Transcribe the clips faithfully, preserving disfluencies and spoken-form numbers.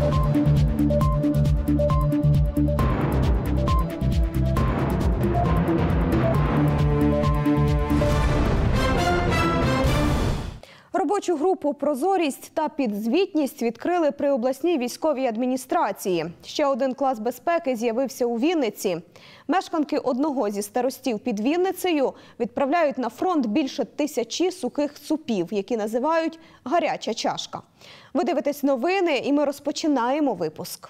Робочу групу «Прозорість та підзвітність» відкрили при обласній військовій адміністрації. Ще один клас безпеки з'явився у Вінниці. Мешканки одного зі старостів під Вінницею відправляють на фронт більше тисячі сухих супів, які називають «гаряча чашка». Ви дивитесь новини, і ми розпочинаємо випуск.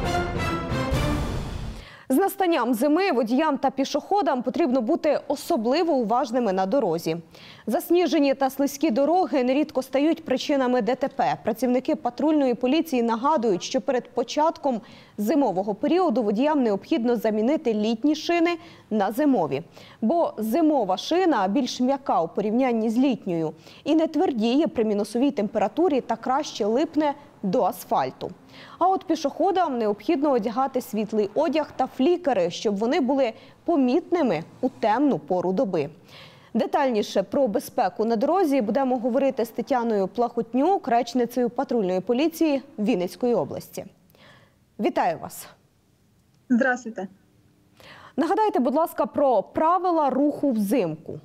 З настанням зими водіям та пішоходам потрібно бути особливо уважними на дорозі. Засніжені та слизькі дороги нерідко стають причинами ДТП. Працівники патрульної поліції нагадують, що перед початком зимового періоду водіям необхідно замінити літні шини на зимові. Бо зимова шина більш м'яка у порівнянні з літньою і не твердіє при мінусовій температурі та краще липне до асфальту. А от пішоходам необхідно одягати світлий одяг та флікери, щоб вони були помітними у темну пору доби. Детальніше про безпеку на дорозі будемо говорити з Тетяною Плахотнюк, речницею патрульної поліції Вінницької області. Вітаю вас! Здравствуйте! Нагадайте, будь ласка, про правила руху взимку.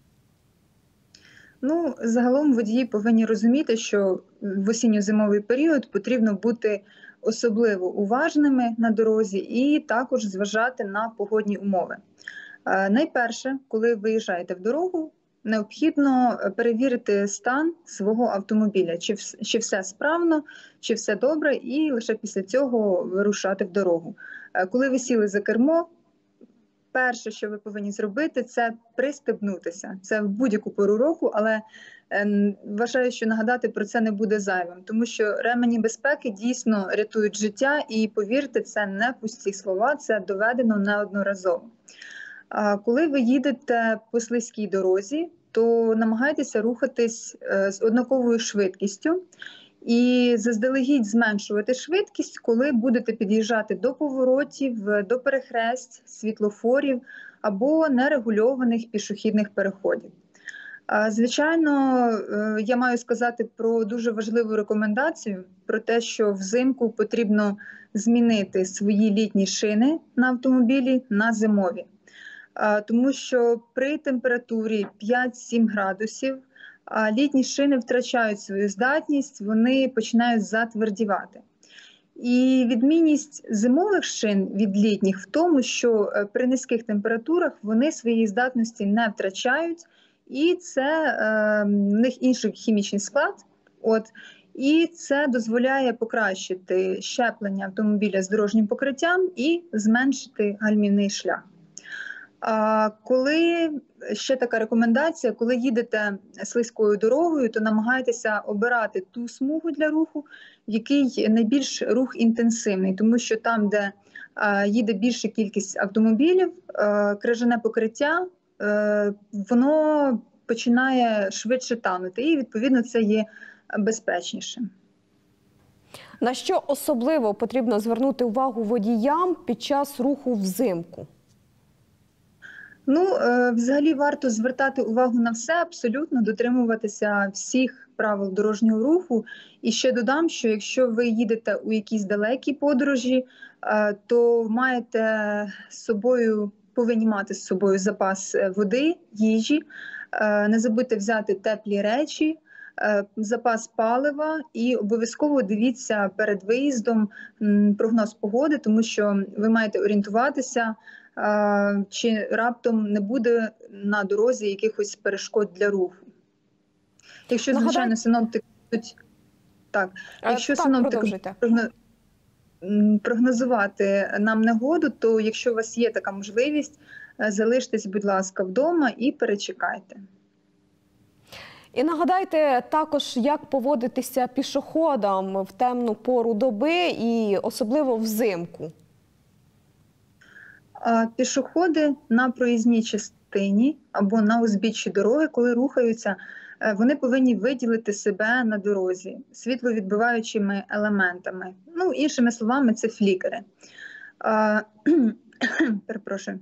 Ну, загалом водії повинні розуміти, що в осінньо-зимовий період потрібно бути особливо уважними на дорозі і також зважати на погодні умови. Найперше, коли виїжджаєте в дорогу, необхідно перевірити стан свого автомобіля, чи, чи все справно, чи все добре, і лише після цього вирушати в дорогу. Коли ви сіли за кермо, перше, що ви повинні зробити, це пристебнутися. Це в будь-яку пору року, але е, вважаю, що нагадати про це не буде зайвим, тому що ремені безпеки дійсно рятують життя, і повірте, це не пусті слова, це доведено неодноразово. А коли ви їдете по слизькій дорозі, то намагайтеся рухатись е, з однаковою швидкістю і заздалегідь зменшувати швидкість, коли будете під'їжджати до поворотів, до перехресть, світлофорів або нерегульованих пішохідних переходів. Звичайно, я маю сказати про дуже важливу рекомендацію, про те, що взимку потрібно змінити свої літні шини на автомобілі на зимові. Тому що при температурі п'ять-сім градусів літні шини втрачають свою здатність, вони починають затвердівати. І відмінність зимових шин від літніх в тому, що при низьких температурах вони своєї здатності не втрачають, і це е, в них інший хімічний склад. От, і це дозволяє покращити щеплення автомобіля з дорожнім покриттям і зменшити гальмівний шлях. А коли, ще така рекомендація, коли їдете слизькою дорогою, то намагайтеся обирати ту смугу для руху, в якій найбільш рух інтенсивний, тому що там, де а, їде більша кількість автомобілів, а, крижане покриття, а, воно починає швидше танути, і відповідно це є безпечніше. На що особливо потрібно звернути увагу водіям під час руху взимку? Ну, взагалі варто звертати увагу на все, абсолютно дотримуватися всіх правил дорожнього руху. І ще додам, що якщо ви їдете у якісь далекі подорожі, то маєте з собою, повинні мати з собою запас води, їжі, не забудьте взяти теплі речі, запас палива і обов'язково дивіться перед виїздом прогноз погоди, тому що ви маєте орієнтуватися, чи раптом не буде на дорозі якихось перешкод для руху. Якщо, звичайно, синоптики так, якщо так, синоптики прогнозувати нам негоду, то якщо у вас є така можливість, залиштесь, будь ласка, вдома і перечекайте. І нагадайте також, як поводитися пішоходам в темну пору доби і особливо взимку. Пішоходи на проїзній частині або на узбіччі дороги, коли рухаються, вони повинні виділити себе на дорозі світловідбиваючими елементами. Ну, іншими словами, це флікери. Перепрошую.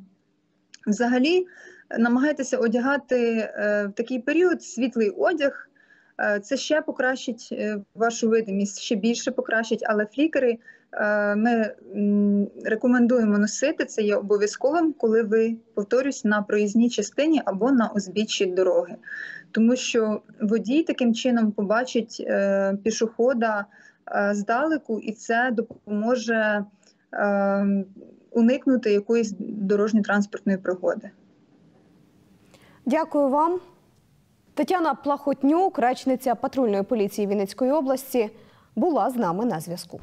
Взагалі, намагайтеся одягати в такий період світлий одяг, Це ще покращить вашу видимість, ще більше покращить, але флікери ми рекомендуємо носити, це є обов'язковим, коли ви, повторюсь, на проїзній частині або на узбіччі дороги. Тому що водій таким чином побачить пішохода здалеку, і це допоможе уникнути якоїсь дорожньо-транспортної пригоди. Дякую вам. Тетяна Плахотнюк, речниця патрульної поліції Вінницької області, була з нами на зв'язку.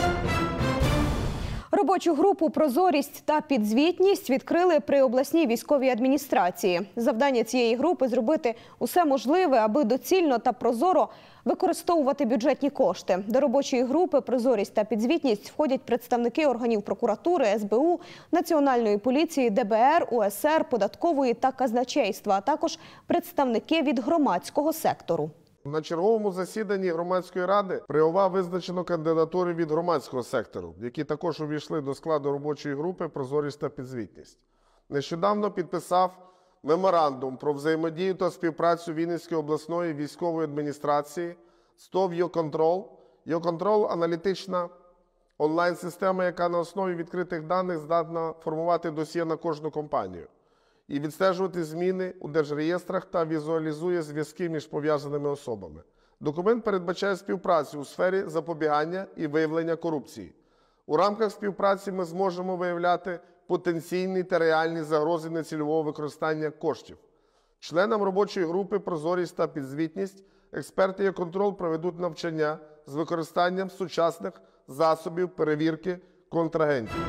Робочу групу «Прозорість та підзвітність» відкрили при обласній військовій адміністрації. Завдання цієї групи – зробити усе можливе, аби доцільно та прозоро використовувати бюджетні кошти. До робочої групи «Прозорість та підзвітність» входять представники органів прокуратури, ес бе у, Національної поліції, де бе ер, у ес ер, податкової та казначейства, а також представники від громадського сектору. На черговому засіданні громадської ради при ОВА визначено кандидатури від громадського сектору, які також увійшли до складу робочої групи «Прозорість та підзвітність». Нещодавно підписав меморандум про взаємодію та співпрацю Вінницької обласної військової адміністрації з ТОВ «Йоконтрол». «Йоконтрол» – аналітична онлайн-система, яка на основі відкритих даних здатна формувати досьє на кожну компанію і відстежувати зміни у держреєстрах та візуалізує зв'язки між пов'язаними особами. Документ передбачає співпрацю у сфері запобігання і виявлення корупції. У рамках співпраці ми зможемо виявляти потенційні та реальні загрози нецільового використання коштів. Членам робочої групи «Прозорість та підзвітність» експерти «Йоконтрол» проведуть навчання з використанням сучасних засобів перевірки контрагентів.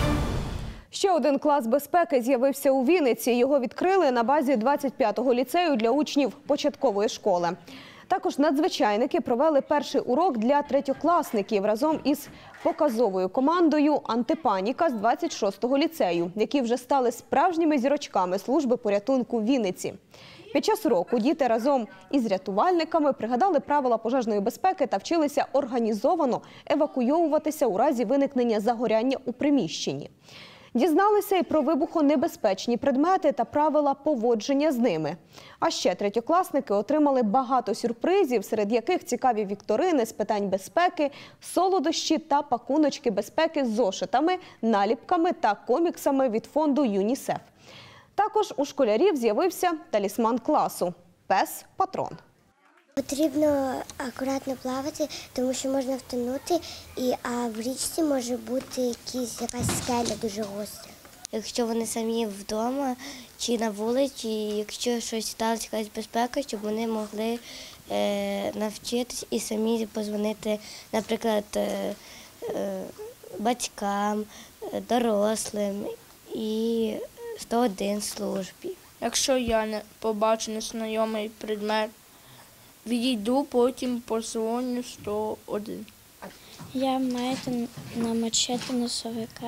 Ще один клас безпеки з'явився у Вінниці. Його відкрили на базі двадцять п'ятого ліцею для учнів початкової школи. Також надзвичайники провели перший урок для третьокласників разом із показовою командою «Антипаніка» з двадцять шостого ліцею, які вже стали справжніми зірочками служби порятунку Вінниці. Під час уроку діти разом із рятувальниками пригадали правила пожежної безпеки та вчилися організовано евакуйовуватися у разі виникнення загоряння у приміщенні. Дізналися і про вибухонебезпечні предмети та правила поводження з ними. А ще третьокласники отримали багато сюрпризів, серед яких цікаві вікторини з питань безпеки, солодощі та пакуночки безпеки з зошитами, наліпками та коміксами від фонду ЮНІСЕФ. Також у школярів з'явився талісман класу – пес-патрон. Потрібно акуратно плавати, тому що можна втонути, і, а в річці може бути якісь, якась скеля дуже гостра. Якщо вони самі вдома чи на вулиці, якщо щось сталося, якась безпека, щоб вони могли е, навчитись і самі подзвонити, наприклад, е, е, батькам, дорослим і сто один службі. Якщо я не побачу незнайомий предмет, відійду, потім позвоню сто один. Я маю намочити носовика,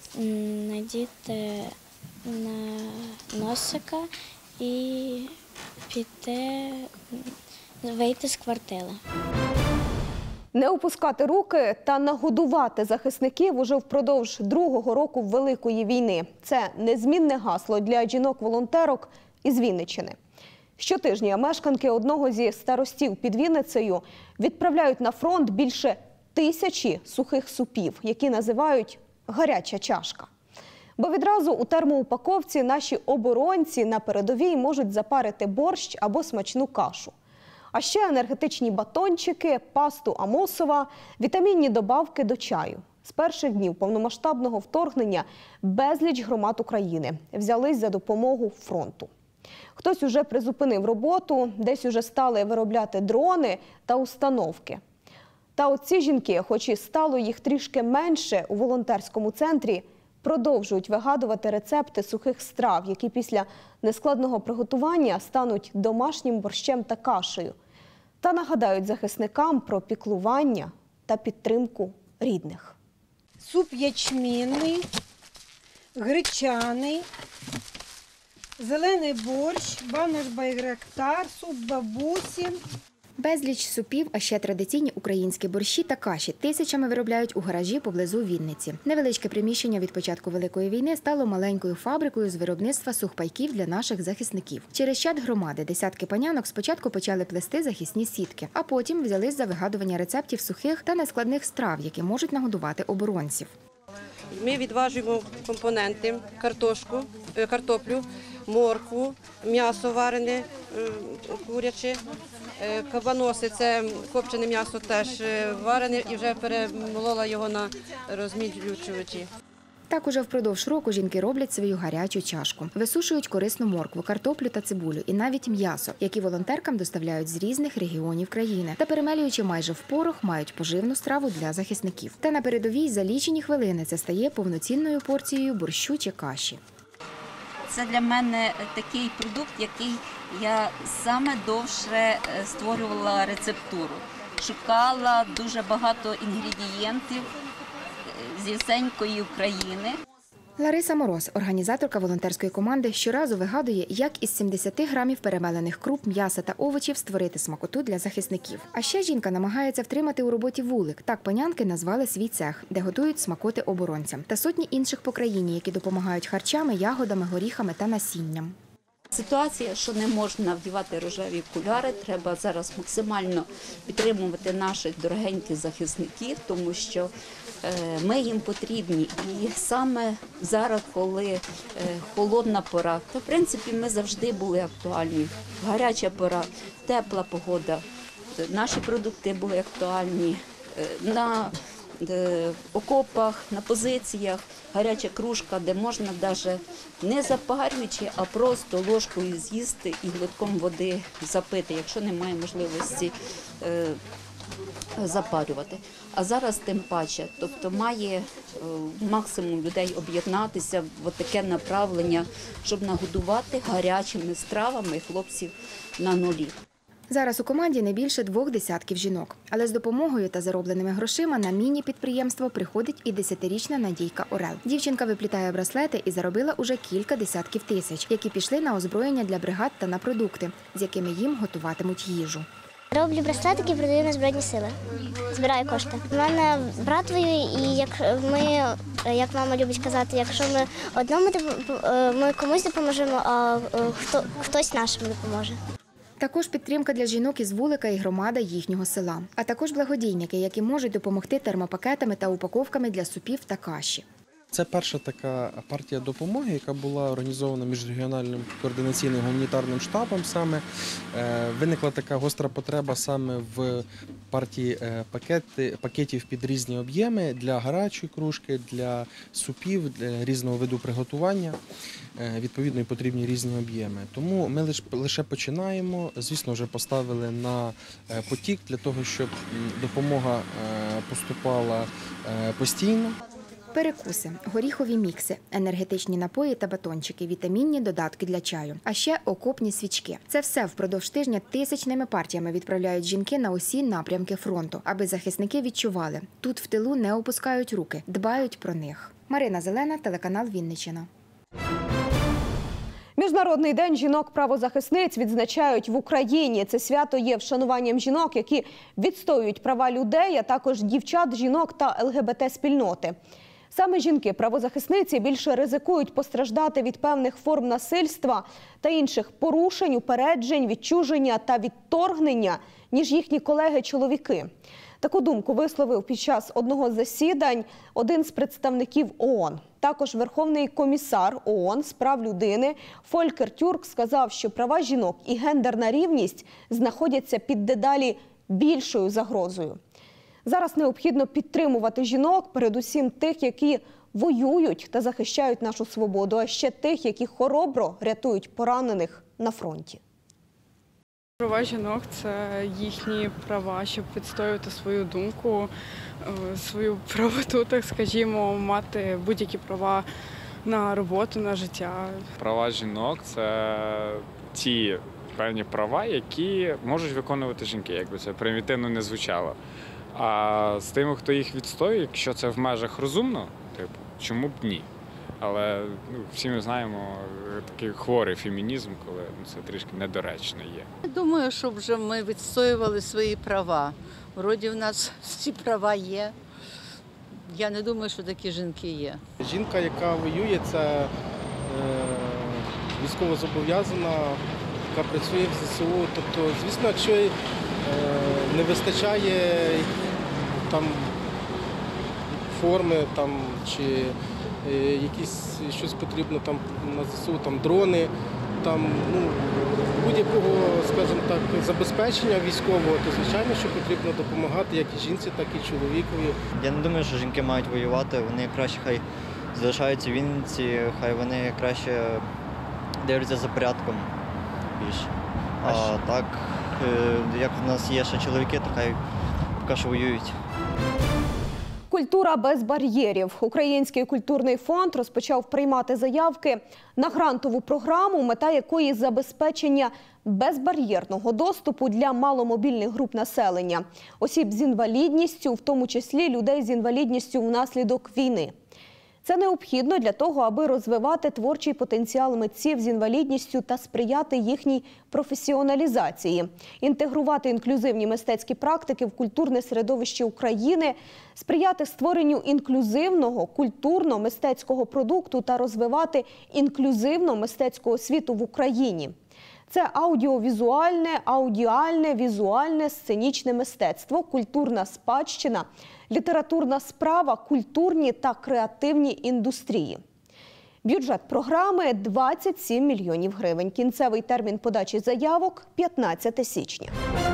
надіти на носика і піти, вийти з квартири. Не опускати руки та нагодувати захисників уже впродовж другого року Великої війни. Це незмінне гасло для жінок-волонтерок із Вінниччини. Щотижня мешканки одного зі старостів під Вінницею відправляють на фронт більше тисячі сухих супів, які називають «гаряча чашка». Бо відразу у термоупаковці наші оборонці на передовій можуть запарити борщ або смачну кашу. А ще енергетичні батончики, пасту Амосова, вітамінні добавки до чаю. З перших днів повномасштабного вторгнення безліч громад України взялись за допомогу фронту. Хтось уже призупинив роботу, десь уже стали виробляти дрони та установки. Та от ці жінки, хоч і стало їх трішки менше у волонтерському центрі, продовжують вигадувати рецепти сухих страв, які після нескладного приготування стануть домашнім борщем та кашею. Та нагадають захисникам про піклування та підтримку рідних. Суп ячмінний, гречаний, зелений борщ, банош байрактар, суп бабусі. Безліч супів, а ще традиційні українські борщі та каші тисячами виробляють у гаражі поблизу Вінниці. Невеличке приміщення від початку Великої війни стало маленькою фабрикою з виробництва сухпайків для наших захисників. Через чат громади десятки панянок спочатку почали плести захисні сітки, а потім взялись за вигадування рецептів сухих та нескладних страв, які можуть нагодувати оборонців. Ми відважуємо компоненти – картошку, картоплю, моркву, м'ясо варене, куряче, кабаноси – це копчене м'ясо теж варене і вже перемолола його на розмільчувачі. Так уже впродовж року жінки роблять свою гарячу чашку. Висушують корисну моркву, картоплю та цибулю і навіть м'ясо, які волонтеркам доставляють з різних регіонів країни. Та перемелюючи майже в порох, мають поживну страву для захисників. Та на передовій за лічені хвилини це стає повноцінною порцією борщу чи каші. Це для мене такий продукт, який я саме довше створювала рецептуру. Шукала дуже багато інгредієнтів зі всенької України. Лариса Мороз, організаторка волонтерської команди, щоразу вигадує, як із сімдесяти грамів перемелених круп, м'яса та овочів створити смакоту для захисників. А ще жінка намагається втримати у роботі вулик. Так панянки назвали свій цех, де готують смакоти оборонцям. Та сотні інших по країні, які допомагають харчами, ягодами, горіхами та насінням. Ситуація, що не можна вдівати рожеві окуляри, треба зараз максимально підтримувати наших дорогеньких захисників, тому що ми їм потрібні. І саме зараз, коли холодна пора, то в принципі ми завжди були актуальні. Гаряча пора, тепла погода, наші продукти були актуальні. На окопах, на позиціях, гаряча кружка, де можна навіть не запарюючи, а просто ложкою з'їсти і глотком води запити, якщо немає можливості е, запарювати. А зараз тим паче, тобто має е, максимум людей об'єднатися в таке направлення, щоб нагодувати гарячими стравами хлопців на нулі. Зараз у команді не більше двох десятків жінок. Але з допомогою та заробленими грошима на міні-підприємство приходить і десятирічна Надійка Орел. Дівчинка виплітає браслети і заробила уже кілька десятків тисяч, які пішли на озброєння для бригад та на продукти, з якими їм готуватимуть їжу. Роблю браслетики і продаю на Збройні Сили. Збираю кошти. У мене брат воює, і як ми, як мама любить казати, якщо ми одному ми комусь допоможемо, а хто, хтось нашим допоможе. Також підтримка для жінок із вулика і громада їхнього села. А також благодійники, які можуть допомогти термопакетами та упаковками для супів та каші. Це перша така партія допомоги, яка була організована міжрегіональним координаційним гуманітарним штабом. Саме виникла така гостра потреба саме в партії пакети, пакетів під різні об'єми для гарячої кружки, для супів, для різного виду приготування. Відповідно, і потрібні різні об'єми. Тому ми лише починаємо. Звісно, вже поставили на потік для того, щоб допомога поступала постійно. Перекуси, горіхові мікси, енергетичні напої та батончики, вітамінні додатки для чаю. А ще окопні свічки. Це все впродовж тижня тисячними партіями відправляють жінки на усі напрямки фронту, аби захисники відчували – тут в тилу не опускають руки, дбають про них. Марина Зелена, телеканал Вінниччина. Міжнародний день жінок-правозахисниць відзначають в Україні. Це свято є вшануванням жінок, які відстоюють права людей, а також дівчат, жінок та ел ге бе те-спільноти. Саме жінки-правозахисниці більше ризикують постраждати від певних форм насильства та інших порушень, упереджень, відчуження та відторгнення, ніж їхні колеги-чоловіки. Таку думку висловив під час одного з засідань один з представників о о ен. Також Верховний комісар о о ен з прав людини Фолькер Тюрк сказав, що права жінок і гендерна рівність знаходяться під дедалі більшою загрозою. Зараз необхідно підтримувати жінок, передусім тих, які воюють та захищають нашу свободу, а ще тих, які хоробро рятують поранених на фронті. Права жінок – це їхні права, щоб відстоювати свою думку, свою правоту, так скажімо, мати будь-які права на роботу, на життя. Права жінок – це ті певні права, які можуть виконувати жінки, якби це примітивно не звучало. А з тими, хто їх відстоює, якщо це в межах розумно, типу, чому б ні? Але ну, всі ми знаємо такий хворий фемінізм, коли ну, це трішки недоречно є. Я думаю, щоб вже ми відстоювали свої права. Вроді в нас ці права є. Я не думаю, що такі жінки є. Жінка, яка воює, це е, військовозобов'язана, яка працює в зе се у. Тобто, звісно, якщо е, не вистачає там форми там, чи е, якісь щось потрібно там на зе се у, там дрони, там ну, будь-якого, скажімо так, забезпечення військового, то звичайно, що потрібно допомагати як і жінці, так і чоловікові. Я не думаю, що жінки мають воювати, вони краще хай залишаються в Вінниці, хай вони краще дивляться за порядком більше. А так, як в нас є ще чоловіки, то хай поки що воюють. Культура без бар'єрів. Український культурний фонд розпочав приймати заявки на грантову програму, мета якої – забезпечення безбар'єрного доступу для маломобільних груп населення, осіб з інвалідністю, в тому числі людей з інвалідністю внаслідок війни. Це необхідно для того, аби розвивати творчий потенціал митців з інвалідністю та сприяти їхній професіоналізації, інтегрувати інклюзивні мистецькі практики в культурне середовище України, сприяти створенню інклюзивного культурно-мистецького продукту та розвивати інклюзивно-мистецьку освіту в Україні. Це аудіовізуальне, аудіальне, візуальне, сценічне мистецтво, культурна спадщина, літературна справа, культурні та креативні індустрії. Бюджет програми – двадцять сім мільйонів гривень. Кінцевий термін подачі заявок – п'ятнадцяте січня.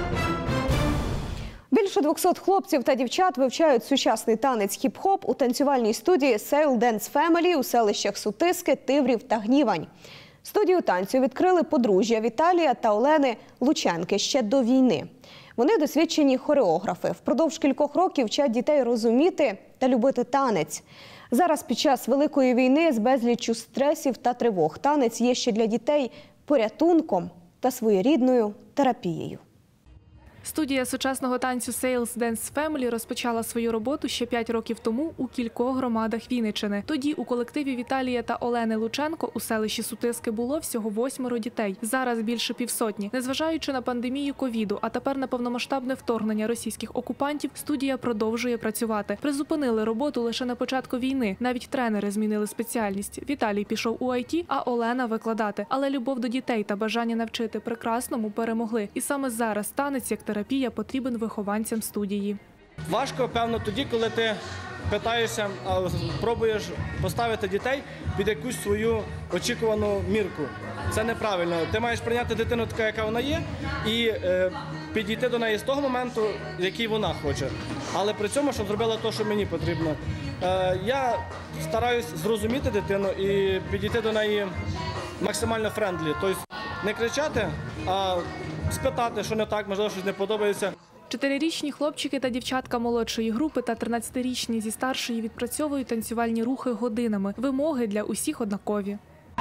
Більше двохсот хлопців та дівчат вивчають сучасний танець хіп-хоп у танцювальній студії Sail Dance Family у селищах Сутиски, Тиврів та Гнівань. Студію танцю відкрили подружжя Віталія та Олени Лученки ще до війни. Вони досвідчені хореографи. Впродовж кількох років вчать дітей розуміти та любити танець. Зараз під час Великої війни з безліччю стресів та тривог танець є ще для дітей порятунком та своєрідною терапією. Студія сучасного танцю Sail Dance Family розпочала свою роботу ще п'ять років тому у кількох громадах Вінниччини. Тоді у колективі Віталія та Олени Лученко у селищі Сутиски було всього восьмеро дітей. Зараз більше півсотні. Незважаючи на пандемію ковіду, а тепер на повномасштабне вторгнення російських окупантів, студія продовжує працювати. Призупинили роботу лише на початку війни. Навіть тренери змінили спеціальність. Віталій пішов у ай ті, а Олена – викладати. Але любов до дітей та бажання навчити прекрасному перемогли. І саме зараз танець як терапія потрібен вихованцям студії. Важко, певно, тоді, коли ти питаєшся, пробуєш поставити дітей під якусь свою очікувану мірку. Це неправильно. Ти маєш прийняти дитину така, яка вона є, і е, підійти до неї з того моменту, який вона хоче. Але при цьому, щоб зробила те, що мені потрібно. Е, я стараюсь зрозуміти дитину і підійти до неї максимально френдлі. Тобто не кричати, а спитати, що не так, можливо, щось не подобається. Чотирирічні хлопчики та дівчатка молодшої групи та тринадцятирічні зі старшої відпрацьовують танцювальні рухи годинами. Вимоги для усіх однакові.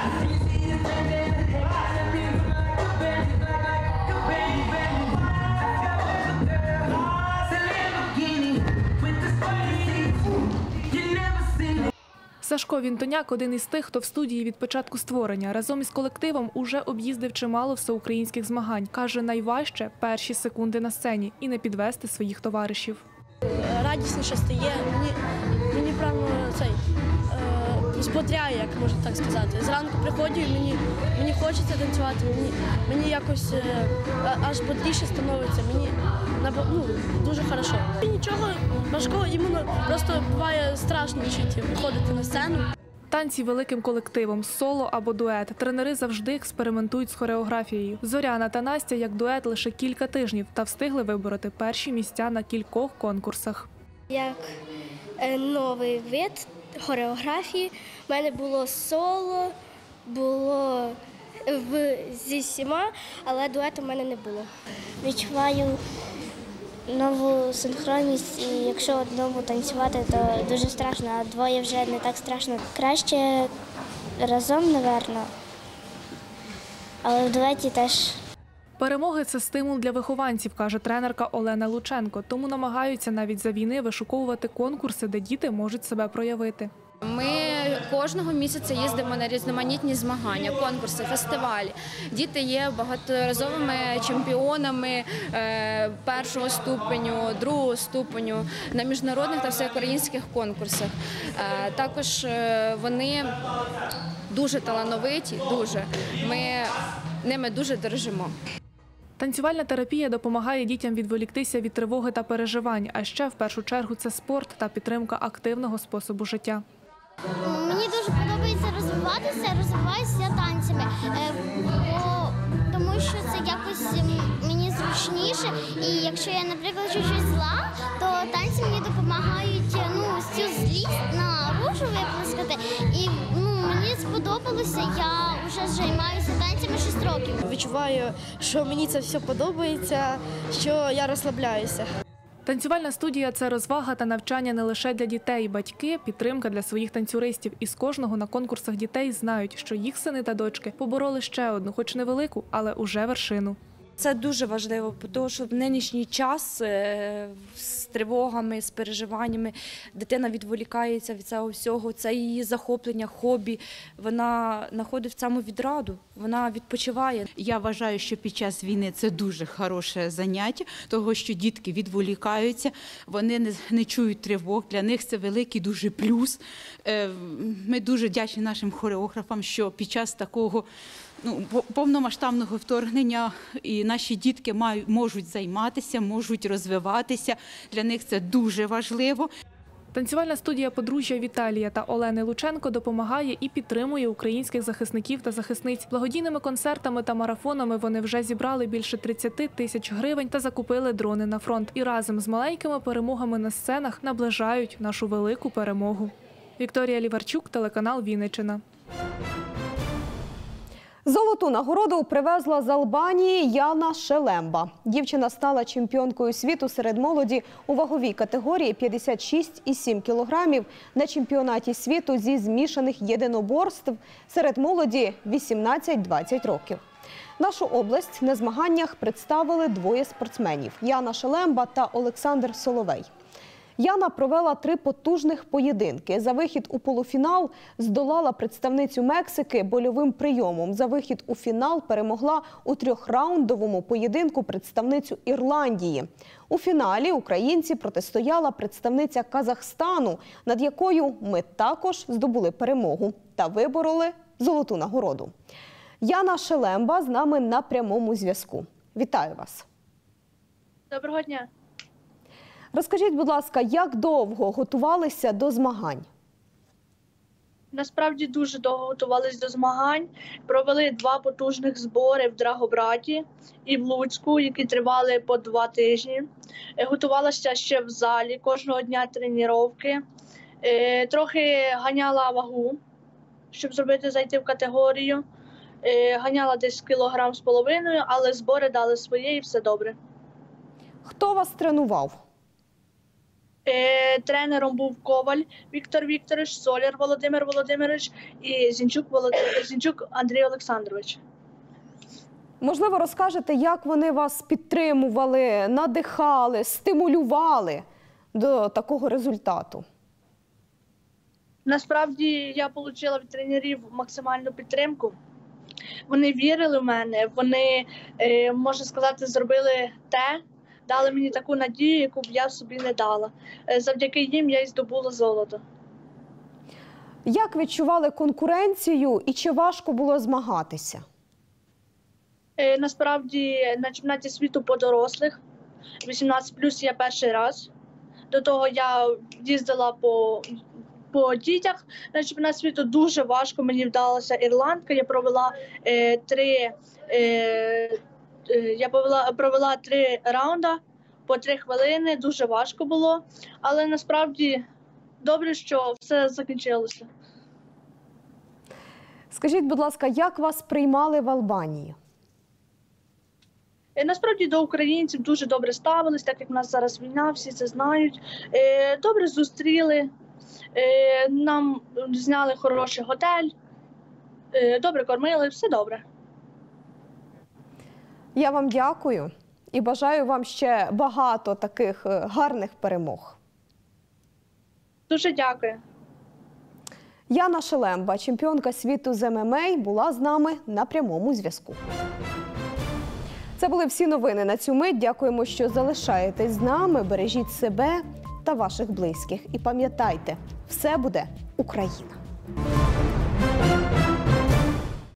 Сашко Вінтоняк – один із тих, хто в студії від початку створення. Разом із колективом уже об'їздив чимало всеукраїнських змагань. Каже, найважче – перші секунди на сцені і не підвести своїх товаришів. Радісніше стає, мені, мені прямо цей, е, збодряє, як можна так сказати. Зранку приходжу і мені, мені хочеться танцювати, мені, мені якось е, аж бодріше становиться, мені ну, дуже хорошо. І нічого важкого, іменно просто буває страшно чуть виходити на сцену. Танці великим колективом, соло або дует. Тренери завжди експериментують з хореографією. Зоряна та Настя як дует лише кілька тижнів та встигли вибороти перші місця на кількох конкурсах. Як новий вид хореографії в мене було соло, було в, зі всіма, але дуету в мене не було. Відчуваю нову синхронність, і якщо одному танцювати, то дуже страшно, а двоє вже не так страшно. Краще разом, напевно, але в дуеті теж. Перемоги – це стимул для вихованців, каже тренерка Олена Лученко. Тому намагаються навіть за війни вишуковувати конкурси, де діти можуть себе проявити. Ми кожного місяця їздимо на різноманітні змагання, конкурси, фестивалі. Діти є багаторазовими чемпіонами першого ступеню, другого ступеню на міжнародних та всеукраїнських конкурсах. Також вони дуже талановиті, дуже. Ми ними дуже дорожимо. Танцювальна терапія допомагає дітям відволіктися від тривоги та переживань, а ще в першу чергу це спорт та підтримка активного способу життя. Мені дуже подобається розвиватися, розвиваюся танцями, тому що це якось мені зручніше. І якщо я, наприклад, щось зла, то танці мені допомагають ну, цю злість наружу виплескати. І ну, мені сподобалося, я вже займаюся танцями шість років. Відчуваю, що мені це все подобається, що я розслабляюся. Танцювальна студія – це розвага та навчання не лише для дітей. Батьки – підтримка для своїх танцюристів. І з кожного на конкурсах дітей знають, що їх сини та дочки побороли ще одну, хоч невелику, але уже вершину. Це дуже важливо, тому що в нинішній час з тривогами, з переживаннями дитина відволікається від цього всього, це її захоплення, хобі, вона знаходить самовідраду, вона відпочиває. Я вважаю, що під час війни це дуже хороше заняття, тому що дітки відволікаються, вони не, не чують тривог, для них це великий дуже плюс. Ми дуже вдячні нашим хореографам, що під час такого Ну, повномасштабного вторгнення і наші дітки мають, можуть займатися, можуть розвиватися. Для них це дуже важливо. Танцювальна студія подружжя Віталія та Олени Лученко допомагає і підтримує українських захисників та захисниць. Благодійними концертами та марафонами вони вже зібрали більше тридцяти тисяч гривень та закупили дрони на фронт. І разом з маленькими перемогами на сценах наближають нашу велику перемогу. Вікторія Ліварчук, телеканал Вінниччина. Золоту нагороду привезла з Албанії Яна Шелемба. Дівчина стала чемпіонкою світу серед молоді у ваговій категорії п'ятдесят шість і сім кілограмів на чемпіонаті світу зі змішаних єдиноборств серед молоді вісімнадцять - двадцять років. Нашу область на змаганнях представили двоє спортсменів – Яна Шелемба та Олександр Соловей. Яна провела три потужних поєдинки. За вихід у полуфінал здолала представницю Мексики больовим прийомом. За вихід у фінал перемогла у трьохраундовому поєдинку представницю Ірландії. У фіналі українці протистояла представниця Казахстану, над якою ми також здобули перемогу та вибороли золоту нагороду. Яна Шелемба з нами на прямому зв'язку. Вітаю вас. Доброго дня. Розкажіть, будь ласка, як довго готувалися до змагань? Насправді дуже довго готувалися до змагань. Провели два потужних збори в Драгобраті і в Луцьку, які тривали по два тижні. Готувалася ще в залі, кожного дня тренування. Трохи ганяла вагу, щоб зробити зайти в категорію. Ганяла десь кілограм з половиною, але збори дали своє і все добре. Хто вас тренував? Тренером був Коваль Віктор Вікторович, Соляр Володимир Володимирович і Зінчук, Володимир, Зінчук Андрій Олександрович. Можливо, розкажете, як вони вас підтримували, надихали, стимулювали до такого результату? Насправді я отримала від тренерів максимальну підтримку. Вони вірили в мене, вони, можна сказати, зробили те, дали мені таку надію, яку б я собі не дала. Завдяки їм я й здобула золото. Як відчували конкуренцію і чи важко було змагатися? Насправді на чемпіонаті світу по дорослих, вісімнадцять плюс, я перший раз. До того я їздила по, по дітях. На чемпіонат світу дуже важко, мені вдалася ірландка. Я провела е, три е, Я провела, провела три раунди по три хвилини, дуже важко було, але насправді добре, що все закінчилося. Скажіть, будь ласка, як вас приймали в Албанії? Насправді до українців дуже добре ставились, так як в нас зараз війна, всі це знають. Добре зустріли, нам зняли хороший готель, добре кормили, все добре. Я вам дякую і бажаю вам ще багато таких гарних перемог. Дуже дякую. Яна Шелемба, чемпіонка світу з ем ем а, була з нами на прямому зв'язку. Це були всі новини на цю мить. Дякуємо, що залишаєтесь з нами. Бережіть себе та ваших близьких. І пам'ятайте, все буде Україна!